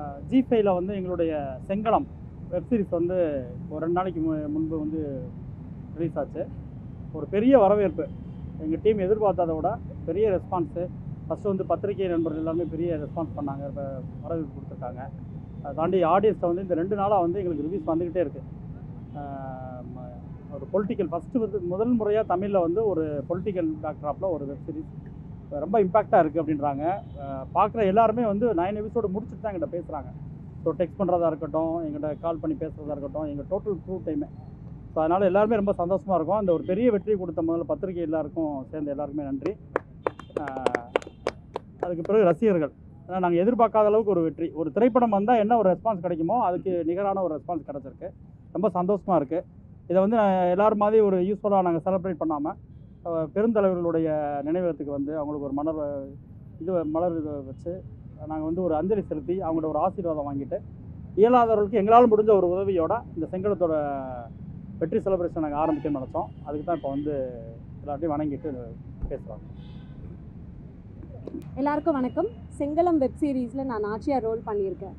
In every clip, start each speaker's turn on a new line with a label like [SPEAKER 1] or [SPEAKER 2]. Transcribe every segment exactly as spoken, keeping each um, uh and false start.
[SPEAKER 1] G ஃபைவ்ல வந்து எங்களுடைய செங்கலம் வெப்சீரிஸ் வந்து ஒரு ரெண்டு நாளைக்கு முன்பு வந்து ரிலீஸ் ஆச்சு. ஒரு பெரிய வரவேற்பு, எங்கள் டீம் எதிர்பார்த்ததை விட பெரிய ரெஸ்பான்ஸு. ஃபஸ்ட்டு வந்து பத்திரிகை நண்பர்கள் எல்லாருமே பெரிய ரெஸ்பான்ஸ் பண்ணாங்க, இப்போ வரவேற்பு கொடுத்துருக்காங்க. அதை தாண்டி ஆடியன்ஸை வந்து இந்த ரெண்டு நாளாக வந்து எங்களுக்கு ரிவ்யூஸ் வந்துக்கிட்டே இருக்குது. ஒரு பொலிட்டிக்கல் ஃபஸ்ட்டு வந்து முதல் முறையாக தமிழில் வந்து ஒரு பொலிட்டிக்கல் பேக்ட்ராப்பில் ஒரு வெப்சீரிஸ் ரொம்ப இம்பாக்டாக இருக்குது அப்படின்றாங்க. பார்க்குற எல்லாருமே வந்து நைன் எபிசோடு முடிச்சுட்டு தான் எங்கிட்ட பேசுகிறாங்க. ஸோ டெக்ஸ்ட் பண்ணுறதா இருக்கட்டும், எங்கிட்ட கால் பண்ணி பேசுகிறதா இருக்கட்டும், எங்கள் டோட்டல் த்ரூ டைமே. ஸோ அதனால் எல்லாருமே ரொம்ப சந்தோஷமாக இருக்கும். அந்த ஒரு பெரிய வெற்றி கொடுத்த முதல்ல பத்திரிகை எல்லாருக்கும் சேர்ந்து எல்லாருக்குமே நன்றி. அதுக்கு பிறகு ரசிகர்கள், ஏன்னா நாங்கள் எதிர்பார்க்காத அளவுக்கு ஒரு வெற்றி. ஒரு திரைப்படம் வந்தால் என்ன ஒரு ரெஸ்பான்ஸ் கிடைக்குமோ அதுக்கு நிகரான ஒரு ரெஸ்பான்ஸ் கிடச்சிருக்கு. ரொம்ப சந்தோஷமாக இருக்குது. இதை வந்து எல்லோரும் மாதிரி ஒரு யூஸ்ஃபுல்லாக நாங்கள் செலிப்ரேட் பண்ணாமல் பெருந்தலைவர்களுடைய நினைவகத்துக்கு வந்து அவங்களுக்கு ஒரு மலர் இது மலர் இதை வச்சு நாங்கள் வந்து ஒரு அஞ்சலி செலுத்தி அவங்களோட ஒரு ஆசீர்வாதம் வாங்கிட்டு, இயலாதவர்களுக்கு எங்களால் முடிஞ்ச ஒரு உதவியோட இந்த செங்கலத்தோட வெற்றி செலிப்ரேஷன் நாங்கள் ஆரம்பிக்கணும்னு நினச்சோம். அதுக்கு தான் இப்போ வந்து எல்லாத்தையும் வணங்கிட்டு பேசுகிறோம்.
[SPEAKER 2] எல்லாருக்கும் வணக்கம். செங்கலம் வெப் சீரிஸில் நான் நாச்சியார் ரோல் பண்ணியிருக்கேன்.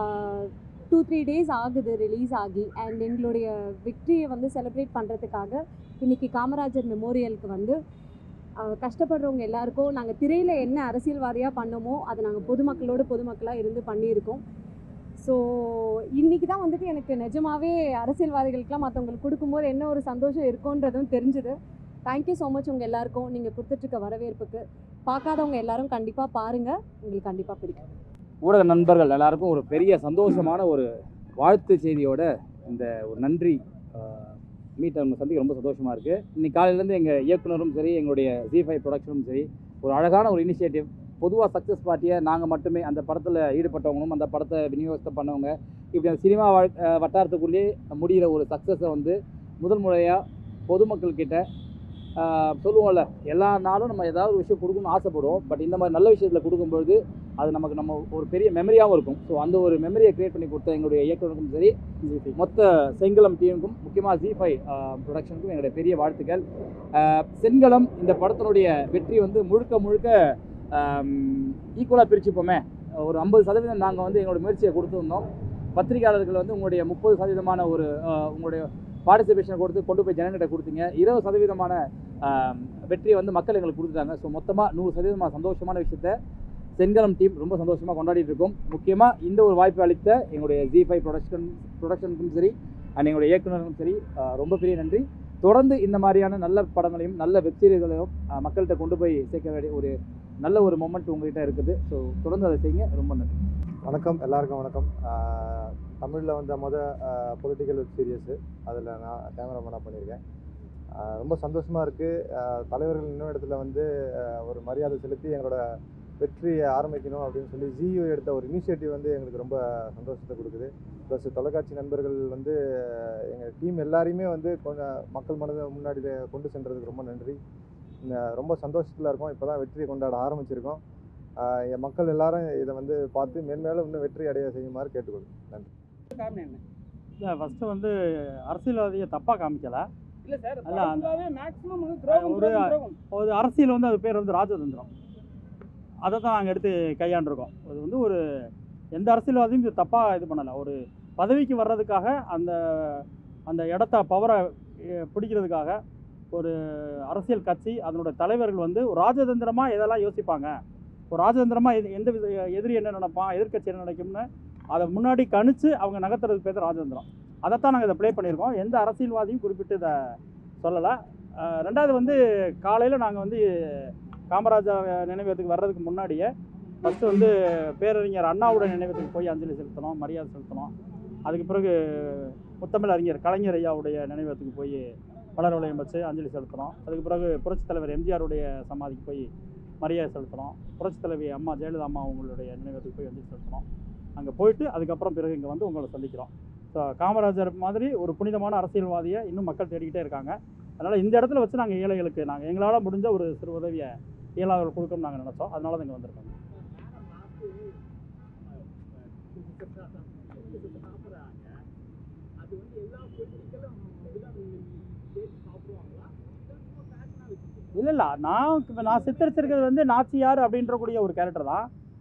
[SPEAKER 2] டூ த்ரீ டேஸ் ஆகுது ரிலீஸ் ஆகி. அண்ட் எங்களுடைய விக்ட்ரியை வந்து செலிப்ரேட் பண்ணுறதுக்காக இன்றைக்கி காமராஜர் மெமோரியலுக்கு வந்து கஷ்டப்படுறவங்க எல்லாருக்கும் நாங்கள் திரையில் என்ன அரசியல்வாதியாக பண்ணோமோ அதை நாங்கள் பொதுமக்களோடு பொதுமக்களாக இருந்து பண்ணியிருக்கோம். ஸோ இன்றைக்கி தான் வந்துட்டு எனக்கு நிஜமாகவே அரசியல்வாதிகளுக்கெலாம் மற்றவங்களுக்கு கொடுக்கும்போது என்ன ஒரு சந்தோஷம் இருக்குன்றதும் தெரிஞ்சுது. தேங்க்யூ ஸோ மச் உங்கள் எல்லாருக்கும், நீங்கள் கொடுத்துட்ருக்க வரவேற்புக்கு. பார்க்காதவங்க எல்லாரும் கண்டிப்பாக பாருங்கள், உங்களுக்கு கண்டிப்பாக பிடிக்கும்.
[SPEAKER 3] ஊடக நண்பர்கள் எல்லாருக்கும் ஒரு பெரிய சந்தோஷமான ஒரு வாழ்த்து செய்தியோட இந்த ஒரு நன்றி மீட் அவங்க சந்திக்க ரொம்ப சந்தோஷமாக இருக்குது. இன்றைக்கி காலையிலேருந்து எங்கள் இயக்குனரும் சரி, எங்களுடைய ஜீ ஃபைவ் ப்ரொடக்ஷனும் சரி, ஒரு அழகான ஒரு இனிஷியேட்டிவ். பொதுவாக சக்ஸஸ் பார்ட்டியை நாங்கள் மட்டுமே அந்த படத்தில் ஈடுபட்டவங்களும் அந்த படத்தை விநியோகத்தை பண்ணவங்க இப்படி அந்த சினிமா வட்டாரத்துக்குள்ளேயே முடிகிற ஒரு சக்ஸஸை வந்து முதல் முறையாக பொதுமக்கள்கிட்ட சொல்லுவோம்ல, எல்லா நாளும் நம்ம ஏதாவது ஒரு விஷயம் கொடுக்கணும்னு ஆசைப்படுவோம். பட் இந்த மாதிரி நல்ல விஷயத்தில் கொடுக்கும்பொழுது அது நமக்கு நம்ம ஒரு பெரிய மெமரியாகவும் இருக்கும். ஸோ அந்த ஒரு மெமரியை க்ரியேட் பண்ணி கொடுத்த எங்களுடைய இயக்குனருக்கும் சரி, மொத்த செங்கலம் டீமுக்கும், முக்கியமாக ஜீ ஃபைவ் ப்ரொடக்ஷனுக்கும் எங்களுடைய பெரிய வாழ்த்துக்கள். செங்கலம் இந்த படத்தினுடைய வெற்றி வந்து முழுக்க முழுக்க ஈக்குவலாக பிரிச்சுப்போமே. ஒரு ஐம்பது சதவீதம் நாங்கள் வந்து எங்களோட முயற்சியை கொடுத்துருந்தோம். பத்திரிகையாளர்கள் வந்து உங்களுடைய முப்பது சதவீதமான ஒரு உங்களுடைய பார்ட்டிசிபேஷனை கொடுத்து கொண்டு போய் ஜனங்கிட்ட கொடுத்தீங்க. இருபது சதவீதமான வெற்றியை வந்து மக்கள் எங்களுக்கு கொடுத்துட்டாங்க. ஸோ மொத்தமாக நூறு சதவீதமான சந்தோஷமான விஷயத்தை செங்கலம் டீம் ரொம்ப சந்தோஷமாக கொண்டாடிட்டு இருக்கோம். முக்கியமாக இந்த ஒரு வாய்ப்பு அளித்த எங்களுடைய ஜீ ஃபைவ் ப்ரொடக்ஷன் ப்ரொடக்ஷனுக்கும் சரி அண்ட் எங்களுடைய இயக்குனருக்கும் சரி ரொம்ப பெரிய நன்றி. தொடர்ந்து இந்த மாதிரியான நல்ல படங்களையும் நல்ல வெப்சீரிகளையும் மக்கள்கிட்ட கொண்டு போய் சேர்க்க வேண்டிய ஒரு நல்ல ஒரு மொமெண்ட் உங்கள்கிட்ட இருக்குது. ஸோ தொடர்ந்து அதை செய்யுங்க. ரொம்ப நன்றி.
[SPEAKER 4] வணக்கம், எல்லாருக்கும் வணக்கம். தமிழில் வந்த மொதல் பொலிட்டிக்கல் வெப் சீரியஸு, அதில் நான் கேமராமேனாக பண்ணியிருக்கேன். ரொம்ப சந்தோஷமாக இருக்குது. தலைவர்கள் இன்னும் இடத்துல வந்து ஒரு மரியாதை செலுத்தி எங்களோட வெற்றியை ஆரம்பிக்கணும் அப்படின்னு சொல்லி ஜியோ எடுத்த ஒரு இனிஷியேட்டிவ் வந்து எங்களுக்கு ரொம்ப சந்தோஷத்தை கொடுக்குது. ப்ளஸ் தொலைக்காட்சி நண்பர்கள் வந்து எங்கள் டீம் எல்லாரையுமே வந்து கொஞ்சம் மக்கள் மனதை முன்னாடி கொண்டு சென்றதுக்கு ரொம்ப நன்றி. ரொம்ப சந்தோஷத்தில் இருக்கோம். இப்போ தான் வெற்றியை கொண்டாட ஆரம்பிச்சிருக்கோம். என் மக்கள் எல்லாரும் இதை வந்து பார்த்து மேன்மேலும் இன்னும் வெற்றி அடைய செய்யுமாறு கேட்டுக்கொள்ளும். நன்றி.
[SPEAKER 1] காரணம் என்ன? இல்லை, ஃபஸ்ட்டு வந்து அரசியல்வாதியை தப்பாக காமிக்கலை.
[SPEAKER 5] இல்லை சார், மேக்ஸிமம்
[SPEAKER 1] ஒரு ஒரு அரசியல் வந்து அது பேர் வந்து ராஜதந்திரம். அதை தான் நாங்கள் எடுத்து கையாண்டிருக்கோம். அது வந்து ஒரு எந்த அரசியல்வாதியும் இது தப்பாக இது பண்ணலை. ஒரு பதவிக்கு வர்றதுக்காக அந்த அந்த இடத்த பவரை பிடிக்கிறதுக்காக ஒரு அரசியல் கட்சி அதனோட தலைவர்கள் வந்து ஒரு ராஜதந்திரமாக எதெல்லாம் யோசிப்பாங்க, ஒரு ராஜதந்திரமாக எது எந்த வித எதிரி என்ன நினைப்பான், எதிர்கட்சி என்ன நினைக்கும்னு அதை முன்னாடி கணிச்சு அவங்க நகர்த்துறதுக்கு பேர் ராஜதந்திரம். அதைத்தான் நாங்கள் இதை ப்ளே பண்ணியிருக்கோம். எந்த அரசியல்வாதியும் குறிப்பிட்டு இதை சொல்லலை. ரெண்டாவது வந்து காலையில் நாங்கள் வந்து காமராஜர் நினைவகத்துக்கு வர்றதுக்கு முன்னாடியே ஃபஸ்ட்டு வந்து பேரறிஞர் அண்ணாவோட நினைவகத்துக்கு போய் அஞ்சலி செலுத்தணும், மரியாதை செலுத்தணும். அதுக்கு பிறகு முத்தமிழ் அறிஞர் கலைஞர் ஐயாவுடைய நினைவகத்துக்கு போய் மலர் வளையம் வச்சு அஞ்சலி செலுத்தணும். அதுக்கு பிறகு புரட்சித் தலைவர் எம்ஜிஆருடைய சமாதிக்கு போய் மரியாதை செலுத்தணும். புரட்சித் தலைவி அம்மா ஜெயலலிதா அம்மா அவங்களுடைய நினைவகத்துக்கு போய் அஞ்சலி செலுத்தணும். அங்கே போயிட்டு அதுக்கப்புறம் பிறகு இங்கே வந்து உங்களை சந்திக்கிறோம். ஸோ காமராஜர் மாதிரி ஒரு புனிதமான அரசியல்வாதியை இன்னும் மக்கள் தேடிக்கிட்டே இருக்காங்க. அதனால் இந்த இடத்துல வச்சு நாங்கள் ஏழைகளுக்கு நாங்கள் எங்களால் முடிஞ்ச ஒரு சிறு உதவியை இயலாதவர்கள் கொடுக்கணும்னு நாங்கள் நினச்சோம். அதனால தான் இங்கே வந்திருக்கோம். இல்லை இல்லை நான் நான் சித்தரிச்சிருக்கிறது வந்து நாச்சியார் அப்படின்றக்கூடிய ஒரு கேரக்டர் தான்.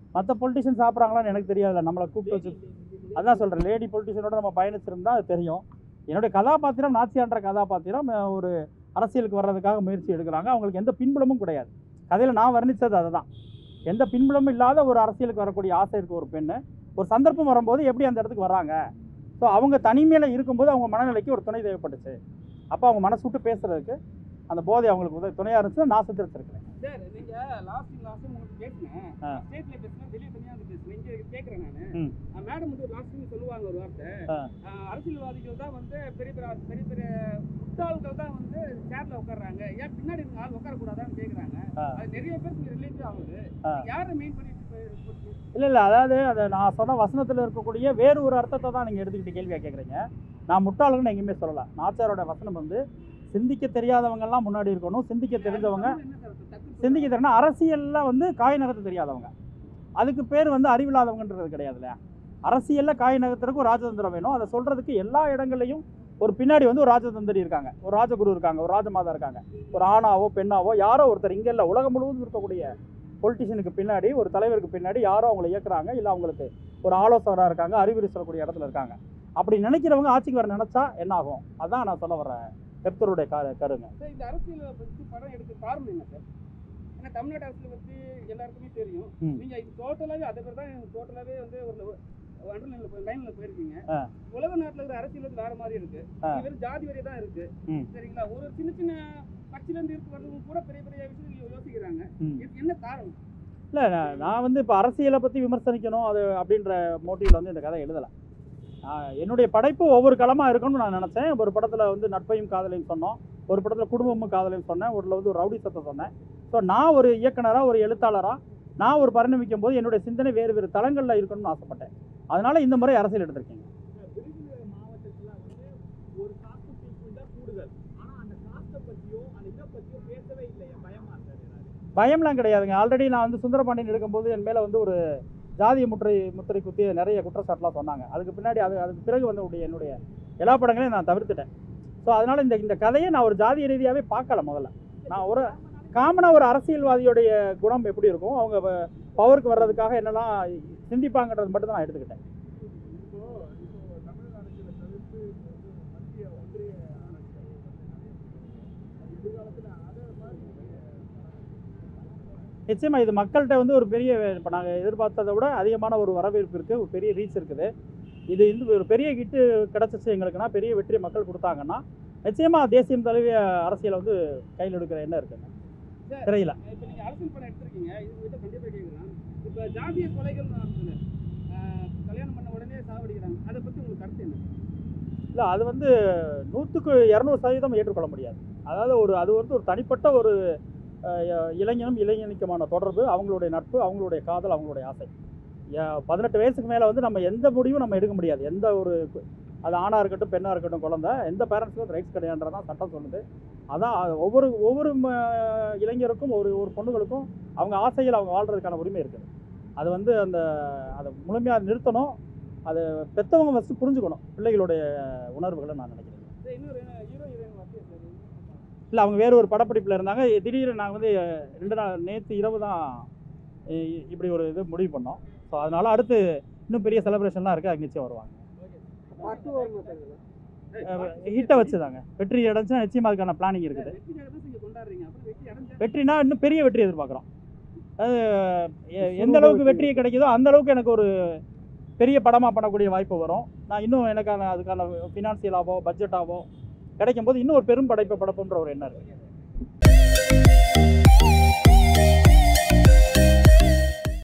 [SPEAKER 1] மற்ற பொலிட்டிஷியன் சாப்பிட்றாங்களான்னு எனக்கு தெரியாதுல்ல, நம்மளை கூப்பிட்டு வச்சு. அதான் சொல்கிறேன், லேடி பொலிட்டிஷியனோட நம்ம பயணிச்சிருந்தா அது தெரியும். என்னுடைய கதாபாத்திரம் நாச்சியான்ற கதாபாத்திரம் ஒரு அரசியலுக்கு வர்றதுக்காக முயற்சி எடுக்கிறாங்க. அவங்களுக்கு எந்த பின்புலமும் கிடையாது. கதையில் நான் வர்ணித்தது அதை தான். எந்த பின்புலமும் இல்லாத ஒரு அரசியலுக்கு வரக்கூடிய ஆசை இருக்குது ஒரு பெண்ணு. ஒரு சந்தர்ப்பம் வரும்போது எப்படி அந்த இடத்துக்கு வர்றாங்க. ஸோ அவங்க தனிமையில் இருக்கும்போது அவங்க மனநிலைக்கு ஒரு துணை தேவைப்பட்டுச்சு. அப்போ அவங்க மனசு விட்டு பேசுகிறதுக்கு அந்த போதை அவங்களுக்கு உதவி துணையாக இருந்துச்சு. நான் சித்தரிச்சிருக்கிறேன்.
[SPEAKER 5] சார் நீங்கள் லாஸ்ட் லாஸ்ட் உங்களுக்கு பேசினேன், ஸ்டேட்டில் பேசினேன், வெளியே தனியாக வந்து பேசுனேன். இங்கே கேட்குறேன் நான், மேடம் வந்து லாஸ்ட் சொல்லுவாங்க ஒரு வார்த்தை, அரசியல்வாதிகள் தான் வந்து பெரிய பெரிய பெரிய பெரிய முட்டாள்கள் தான் வந்து சேர்ல உட்காடுறாங்க, ஏன் பின்னாடி இருக்க ஆள் உட்காரக்கூடாதான்னு கேட்குறாங்க. அது நிறைய பேருக்கு ரிலேட்டிவ் ஆகுது. யாரை மெயின் பண்ணி
[SPEAKER 1] இல்லை இல்லை அதாவது அதை நான் சொன்ன வசனத்தில் இருக்கக்கூடிய வேறு ஒரு அர்த்தத்தை தான் நீங்கள் எடுத்துக்கிட்டு கேள்வியாக கேட்குறீங்க. நான் முட்டாளுன்னு எங்கேயுமே சொல்லலை. நாச்சாரோட வசனம் வந்து சிந்திக்க தெரியாதவங்கெல்லாம் முன்னாடி இருக்கணும், சிந்திக்க தெரிஞ்சவங்க சிந்திக்க தெரியும்னா அரசியலில் வந்து காய் நகர்த்த தெரியாதவங்க, அதுக்கு பேர் வந்து அறிவில்லாதவங்கன்றது கிடையாது இல்லையா. அரசியலில் காய் நகர்த்துறதுக்கு ஒரு ராஜதந்திரம் வேணும். அதை சொல்கிறதுக்கு எல்லா இடங்கள்லையும் ஒரு பின்னாடி வந்து ஒரு ராஜதந்திரி இருக்காங்க, ஒரு ராஜகுரு இருக்காங்க, ஒரு ராஜமாதா இருக்காங்க, ஒரு ஆணாவோ பெண்ணாவோ யாரோ ஒருத்தர். இங்கே இல்லை, உலகம் முழுவதும் இருக்கக்கூடிய பொலிட்டிஷியனுக்கு பின்னாடி ஒரு தலைவருக்கு பின்னாடி யாரோ அவங்களை இயக்குறாங்க, இல்லை அவங்களுக்கு ஒரு ஆலோசகராக இருக்காங்க, அறிவுரை சொல்லக்கூடிய இடத்துல இருக்காங்க. அப்படி நினைக்கிறவங்க ஆட்சிக்கு வர நினச்சா என்ன ஆகும், அதான் நான் சொல்ல வர்றேன். பெப்தருடைய கரு கருங்க
[SPEAKER 5] சார். இந்த அரசியலை பற்றி படம் எடுக்க காரணம் என்ன சார்? ஏன்னா தமிழ்நாடு அரசியலை பற்றி எல்லாருக்குமே தெரியும். நீங்கள் இது டோட்டலாகவே அதை பேர் தான் டோட்டலாகவே வந்து ஒரு அண்டர்லைனில் போய் லைனில் போயிருக்கீங்க. உலக நாட்டில் இருக்கிற அரசியல் வந்து வேறு மாதிரி இருக்குது, வெறும் ஜாதி வரையே தான் இருக்குது. சரிங்களா? ஒரு சின்ன சின்ன கட்சியிலேருந்து இருக்கு வர்றவங்க கூட பெரிய பெரிய விஷயம் யோசிக்கிறாங்க. இதுக்கு என்ன காரணம்?
[SPEAKER 1] இல்லை நான் வந்து இப்போ அரசியலை பற்றி விமர்சனிக்கணும் அது அப்படின்ற மோட்டிவில் வந்து இந்த கதை எழுதலை. என்னுடைய படைப்பு ஒவ்வொரு களமாக இருக்கணும்னு நான் நினச்சேன். ஒரு படத்தில் வந்து நட்பையும் காதலையும் சொன்னோம், ஒரு படத்தில் குடும்பமும் காதலையும் சொன்னேன், ஒரு வந்து ஒரு ரவுடி சத்தை சொன்னேன். ஸோ நான் ஒரு இயக்குனராக ஒரு எழுத்தாளராக நான் ஒரு பரிணமிக்கும் போது என்னுடைய சிந்தனை வேறு வேறு தளங்களில் இருக்கணும்னு ஆசைப்பட்டேன். அதனால் இந்த முறை அரசியல் எடுத்திருக்கீங்க.
[SPEAKER 5] மாவட்டத்தில் வந்து ஒரு காஸ்ட் பீப்புள் தான் கூடுதல், ஆனால் அந்த காஸ்ட்டை பற்றியோ அந்த இதை பற்றியோ பேசவே இல்லையா? பயமா இருக்காது?
[SPEAKER 1] பயம்லாம் கிடையாதுங்க. ஆல்ரெடி நான் வந்து சுந்தரபாண்டியன் எடுக்கும்போது என் மேலே வந்து ஒரு ஜாதிய முற்றை முத்திரை குத்தி நிறைய குற்றச்சாட்டுலாம் சொன்னாங்க. அதுக்கு பின்னாடி அது அதுக்கு பிறகு வந்து என்னுடைய எல்லா படங்களையும் நான் தவிர்த்துட்டேன். ஸோ அதனால் இந்த இந்த கதையை நான் ஒரு ஜாதிய ரீதியாகவே பார்க்கல. முதல்ல நான் ஒரு காமனாக ஒரு அரசியல்வாதியோடைய குணம் எப்படி இருக்கும், அவங்க பவருக்கு வர்றதுக்காக என்னெல்லாம் சிந்திப்பாங்கன்றது மட்டும் தான் நான் எடுத்துக்கிட்டேன். நிச்சயமாக இது மக்கள்கிட்ட வந்து ஒரு பெரிய, இப்போ நாங்கள் எதிர்பார்த்ததை விட அதிகமான ஒரு வரவேற்பு இருக்குது, ஒரு பெரிய ரீச் இருக்குது. இது இந்த ஒரு பெரிய ஹிட்டு கிடச்சிச்சு எங்களுக்குன்னா, பெரிய வெற்றி மக்கள் கொடுத்தாங்கன்னா நிச்சயமாக தேசியம் தழுவிய அரசியலை வந்து கையில் எடுக்கிற எண்ணம் இருக்குங்க திரையில்.
[SPEAKER 5] இப்போ நீங்கள் அரசியல் படம் எடுத்திருக்கீங்க, இது கிட்ட கண்டிப்பாக கேட்குறேன். இப்போ ஜாதிய கொலைகள் கல்யாணம் பண்ண உடனே சாவடிக்கிறாங்க, அதை பற்றி உங்களுக்கு கருத்து என்ன?
[SPEAKER 1] இல்லை அது வந்து நூற்றுக்கு இரநூறு சதவீதம் ஏற்றுக்கொள்ள முடியாது. அதாவது ஒரு அது வந்து ஒரு தனிப்பட்ட ஒரு இளைஞனும் இளைஞனுக்குமான தொடர்பு, அவங்களுடைய நட்பு, அவங்களுடைய காதல், அவங்களுடைய ஆசை. பதினெட்டு வயசுக்கு மேலே வந்து நம்ம எந்த முடிவும் நம்ம எடுக்க முடியாது. எந்த ஒரு அது ஆணாக இருக்கட்டும் பெண்ணாக இருக்கட்டும் குழந்தை எந்த பேரண்ட்ஸுக்கும் ரைட்ஸ் கிடையாதுன்றதான் சட்டம் சொல்லுது. அதான் ஒவ்வொரு ஒவ்வொரு இளைஞருக்கும் ஒரு ஒரு பொண்ணுகளுக்கும் அவங்க ஆசையில் அவங்க வாழ்கிறதுக்கான உரிமை இருக்குது. அது வந்து அந்த அதை முழுமையாக நிறுத்தணும். அது பெற்றவங்க ஃபஸ்ட்டு புரிஞ்சுக்கணும் பிள்ளைகளுடைய உணர்வுகளை நான் நினைக்கிறேன். இல்லை அவங்க வேறு ஒரு படப்பிடிப்பில் இருந்தாங்க. திடீர்னு நாங்கள் வந்து ரெண்டு நாள் நேற்று இரவு தான் இப்படி ஒரு இது முடிவு பண்ணோம். ஸோ அதனால் அடுத்து இன்னும் பெரிய செலிப்ரேஷன்லாம் இருக்குது, அது நிச்சயம் வருவாங்க. ஹிட்டை வச்சு தாங்க வெற்றி அடைஞ்சுன்னா நிச்சயமாக அதுக்கான பிளானிங் இருக்குது. வெற்றினா இன்னும் பெரிய வெற்றி எதிர்பார்க்குறோம். அது எந்த அளவுக்கு வெற்றி கிடைக்குதோ அந்த அளவுக்கு எனக்கு ஒரு பெரிய படமாக பண்ணக்கூடிய வாய்ப்பு வரும். நான் இன்னும் எனக்கான அதுக்கான ஃபினான்சியலாவோ பட்ஜெட்டாவோ கிடைக்கும் போது இன்னும் ஒரு பெரும் படைப்பை படைப்புன்ற ஒரு எண்ணம் இருக்குது.